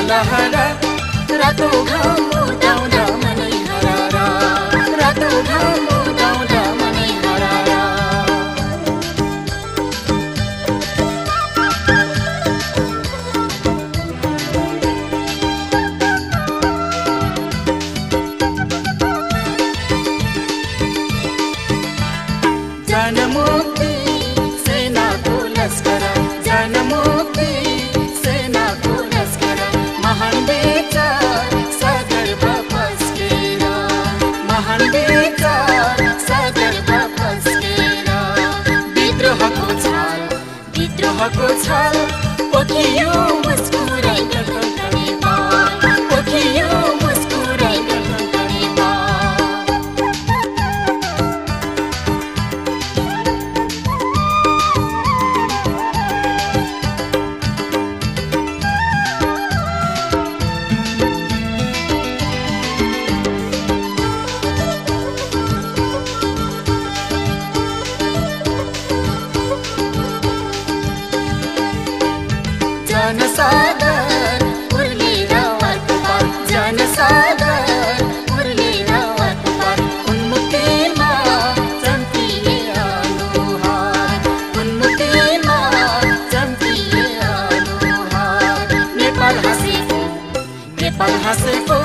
लहरा रातो घाम उदाउँदा मनै हरारा रातो घाम उदाउँदा मनै हरारा जनमुक्ति सेनाको लस्कर जनमुक्ति सेनाको लस्कर महान विचार सदर्भ पस्केर महान विचार सदर्भ पस्केर विद्रोहको छाल पोखियो मुस्कुराई गणतन्त्र नेपाल पोखियो मुस्कुराई गणतन्त्र नेपाल जनसागर उर्लेर वार्तापार जनसागर उर्लेर वार्तापार उन्मुक्तिमा चम्किए अनुहार उन्मुक्तिमा चम्किए अनुहार नेपाल हाँसेको